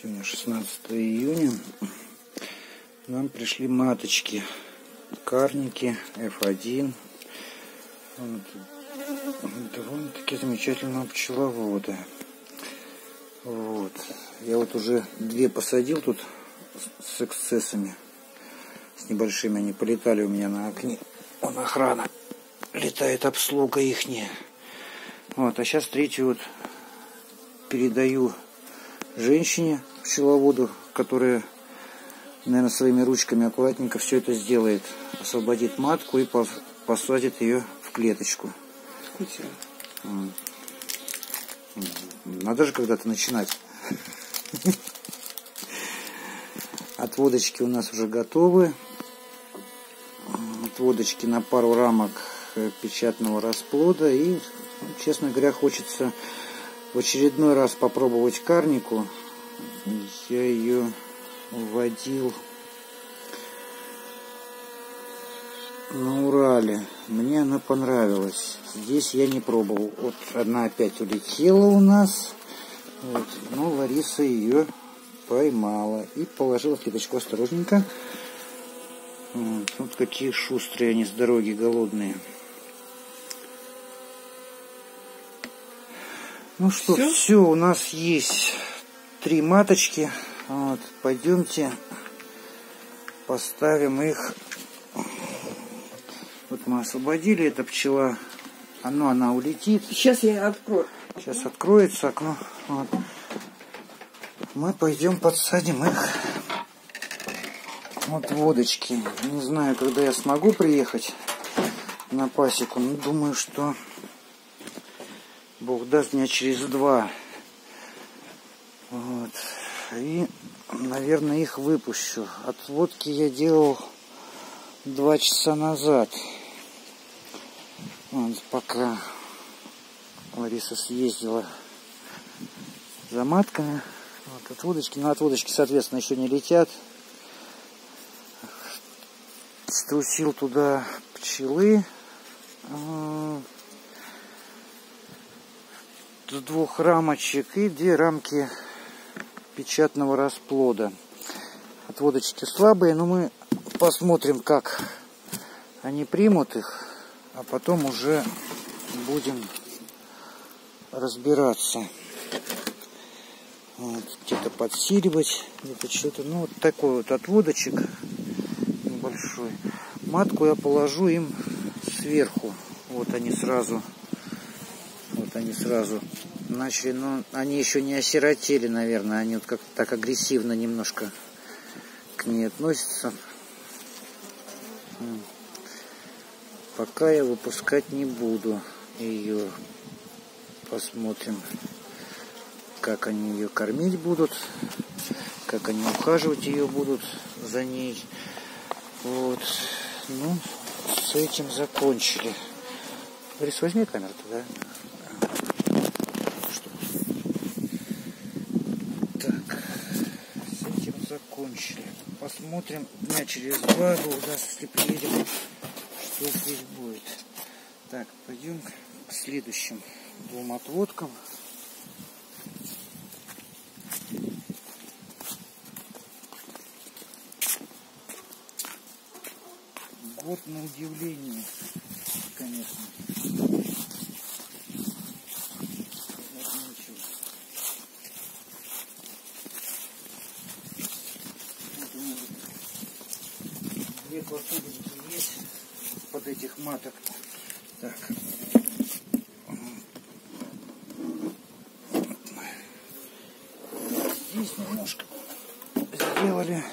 Сегодня 16 июня. Нам пришли маточки. Карники F1. Вот. Довольно-таки замечательного пчеловода. Вот. Я вот уже 2 посадил тут с эксцессами. С небольшими. Они полетали у меня на окне. Вон охрана. Летает обслуга ихняя. Вот. А сейчас 3-ю вот передаю женщине, пчеловоду, которая, наверное, своими ручками аккуратненько все это сделает. Освободит матку и посадит ее в клеточку. Скучно. Надо же когда-то начинать. Отводочки у нас уже готовы. Отводочки на пару рамок печатного расплода. И, честно говоря, хочется в очередной раз попробовать карнику. Я ее вводил на Урале. Мне она понравилась. Здесь я не пробовал. Вот одна опять улетела у нас. Вот. Но Лариса ее поймала и положила в клеточку осторожненько. Вот какие шустрые они с дороги, голодные. Ну что, все, у нас есть 3 маточки. Вот, пойдемте поставим их. Вот мы освободили, эта пчела. Она улетит. Сейчас я открою. Сейчас откроется окно. Вот. Мы пойдем подсадим их. Вот водочки. Не знаю, когда я смогу приехать на пасеку. Но думаю, что Бог даст, дня через 2. Вот. И, наверное, их выпущу. Отводки я делал 2 часа назад. Вот, пока Лариса съездила за матками. Вот, отводочки. На отводочки, соответственно, еще не летят. Струсил туда пчелы. С 2 рамочек и 2 рамки печатного расплода. Отводочки слабые, но мы посмотрим, как они примут их, а потом уже будем разбираться. Вот, где-то подсиливать, где-то что-то. Ну, вот такой вот отводочек небольшой. Матку я положу им сверху. Вот они сразу начали, но они еще не осиротели, наверное. Они вот как-то так агрессивно немножко к ней относятся. Пока я выпускать не буду ее. Посмотрим, как они ее кормить будут, как они ухаживать ее будут за ней. Вот. Ну, с этим закончили. Борис, возьми камеру-то, да? Закончили. Посмотрим дня через 2, Бог даст, если приедем, что здесь будет. Так, пойдем к следующим 2 отводкам. Год на удивление, конечно. Посудинки есть под этих маток. Так. Здесь немножко сделали.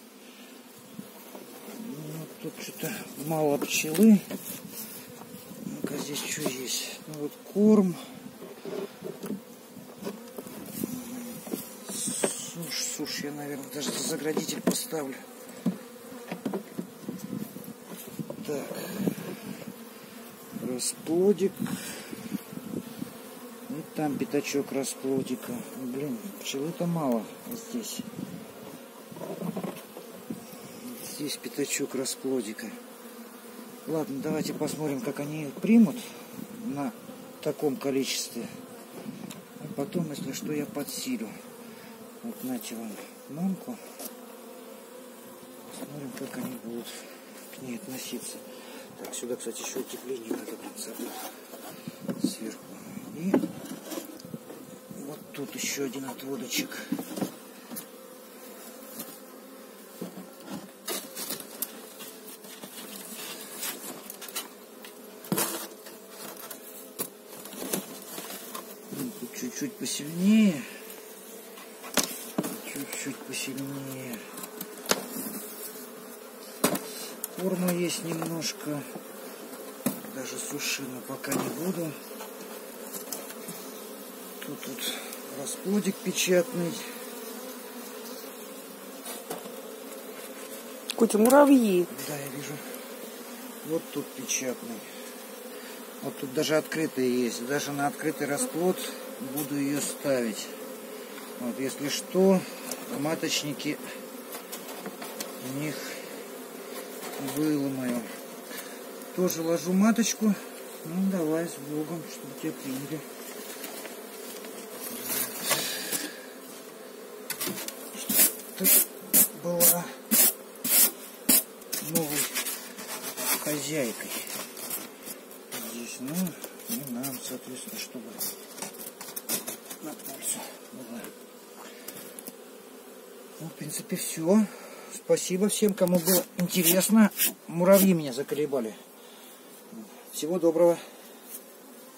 Ну, тут что-то мало пчелы. Ну-ка, здесь что есть? Ну вот корм. Сушь я, наверное, даже заградитель поставлю. Так, расплодик. И там пятачок расплодика. Блин, пчелы-то мало здесь. Здесь пятачок расплодика. Ладно, давайте посмотрим, как они примут на таком количестве. А потом, если что, я подсилю. Вот нате вам мамку. Посмотрим, как они будут к ней относиться. Так, сюда, кстати, еще утепление надо брать сверху. И вот тут еще один отводочек. Тут чуть-чуть посильнее. Чуть-чуть посильнее. Форма есть немножко. Даже сушину пока не буду. Тут расплодик печатный. Какие-то муравьи. Да, я вижу. Вот тут печатный. Вот тут даже открытый есть. Даже на открытый расплод буду ее ставить. Вот, если что, маточники у них выломаю. Тоже ложу маточку. Ну, давай, с Богом, чтобы тебя приняли. Чтобы ты была новой хозяйкой здесь. Ну, и нам, соответственно, чтобы на пользу была. Ну, в принципе, все. Спасибо всем, кому было интересно. Муравьи меня заколебали. Всего доброго.